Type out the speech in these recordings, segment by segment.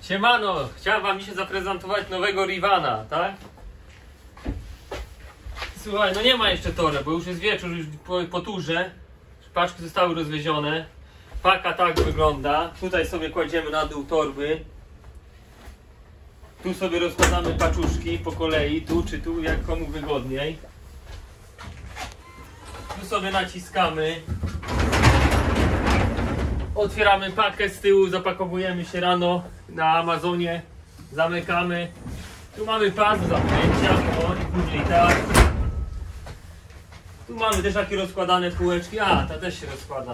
Siemano, chciałem wam dzisiaj zaprezentować nowego Rivana, tak? Słuchaj, no nie ma jeszcze tory, bo już jest wieczór, już po turze. Paczki zostały rozwiezione. Paka tak wygląda. Tutaj sobie kładziemy na dół torby. Tu sobie rozkładamy paczuszki po kolei, tu czy tu, jak komu wygodniej. Tu sobie naciskamy. Otwieramy pakę z tyłu, zapakowujemy się rano na Amazonie. Zamykamy. Tu mamy pas do zamknięcia, o i później tak. Tu mamy też takie rozkładane półeczki, a ta też się rozkłada.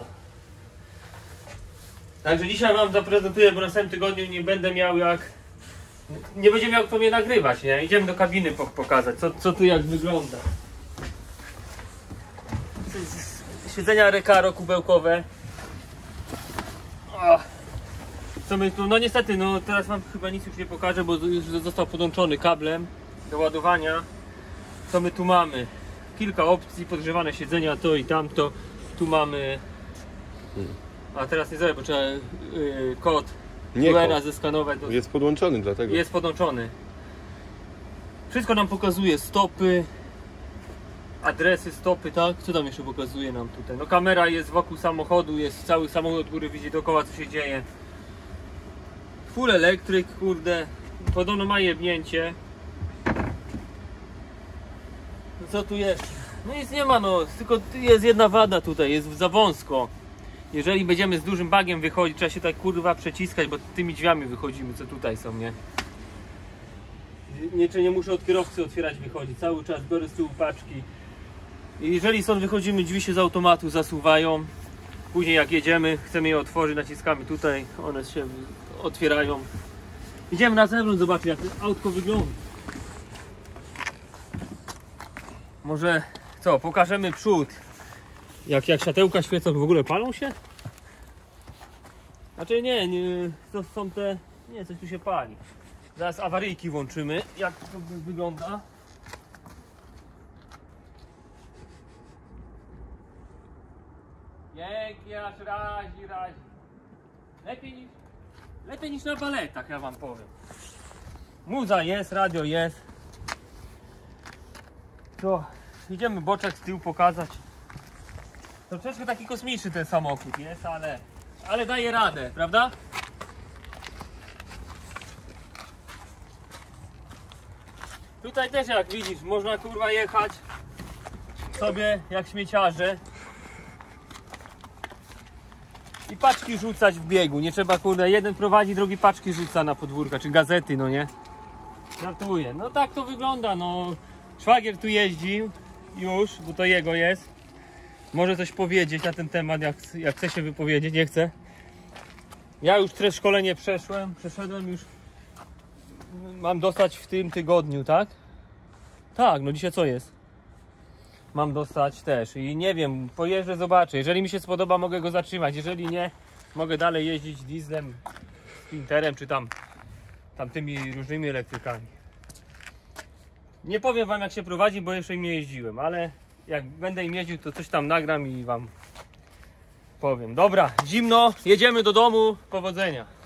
Także dzisiaj wam zaprezentuję, bo w następnym tygodniu nie będę miał nie będzie miał kto mnie nagrywać, nie? Idziemy do kabiny pokazać, co tu jak wygląda. Siedzenia Recaro kubełkowe. Co my tu, no niestety, no teraz wam chyba nic już nie pokażę, bo już został podłączony kablem do ładowania. Co my tu mamy? Kilka opcji, podgrzewane siedzenia, to i tamto. Tu mamy... A teraz nie zrobię, bo trzeba kod QR-a zeskanować. Jest podłączony, dlatego. Jest podłączony. Wszystko nam pokazuje, stopy, adresy, stopy, tak? Co tam jeszcze pokazuje nam tutaj? No kamera jest wokół samochodu, jest cały samochód od góry, widzi dookoła co się dzieje. Full elektryk, kurde. Podobno ma jebnięcie. No co tu jest? No nic nie ma, no, tylko jest jedna wada tutaj, jest za wąsko. Jeżeli będziemy z dużym bagiem wychodzić, trzeba się tak kurwa przeciskać, bo tymi drzwiami wychodzimy, co tutaj są, nie? Nie muszę od kierowcy otwierać, wychodzić. Cały czas biorę z tyłu paczki. I jeżeli stąd wychodzimy, drzwi się z automatu zasuwają. Później jak jedziemy, chcemy je otworzyć, naciskamy tutaj, one się otwierają. Idziemy na zewnątrz, zobaczyć jak to autko wygląda. Może co, pokażemy przód. Jak światełka świecą, w ogóle palą się? Znaczy nie, to są te... Nie, coś tu się pali. Zaraz awaryjki włączymy, jak to wygląda. Pięknie, aż razi. Lepiej niż na baletach, ja wam powiem. Muza jest, radio jest. To idziemy boczek z tyłu pokazać. To troszeczkę taki kosmiczny ten samochód jest, ale daje radę, prawda? Tutaj też jak widzisz, można kurwa jechać sobie jak śmieciarze i paczki rzucać w biegu. Nie trzeba, kurde, jeden prowadzi, drugi paczki rzuca na podwórka, czy gazety, no nie? Żartuję. No tak to wygląda, no. Szwagier tu jeździł już, bo to jego jest. Może coś powiedzieć na ten temat, jak chce się wypowiedzieć, nie chce. Ja już też szkolenie przeszedłem już. Mam dostać w tym tygodniu, tak? Tak, no dzisiaj co jest? Mam dostać też i nie wiem, pojeżdżę, zobaczę. Jeżeli mi się spodoba, mogę go zatrzymać. Jeżeli nie, mogę dalej jeździć dieslem, Sprinterem czy tamtymi różnymi elektrykami. Nie powiem wam jak się prowadzi, bo jeszcze im nie jeździłem, ale jak będę im jeździł, to coś tam nagram i wam powiem. Dobra, zimno, jedziemy do domu, powodzenia.